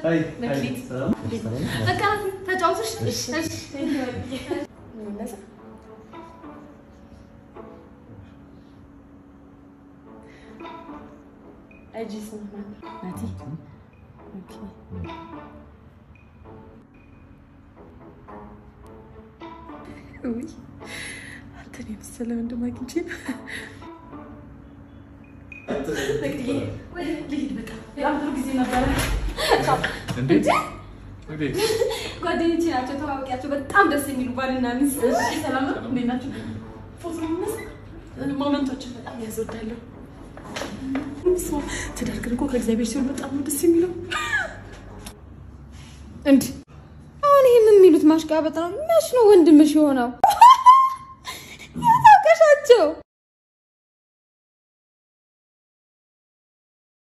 مكليت بقى تجاوزش اجي اسمع ماتي اوكي وي انتني بالسلام عندما كنتي ليه بقى يا عم ጊዜ ነበር እንዴት ጓደኞቼ ናቸው ተዋወቂያቸው በጣም ደስ የሚሉ ባልና ሚስት ሰላም ነው እንዴት ናችሁ ፎቶ ምንስ ሞመንቶችን በጣም ያዘውዳለሁ ትዳርክን እኮ ከእግዚአብሔር ሲሆን በጣም ደስ የሚለው እንዴ አሁን ይሄ ምን የሚሉት ማሽቃበጥ ነው መች ነው ወንድምሽ የሆነው ያታውቀሻቸው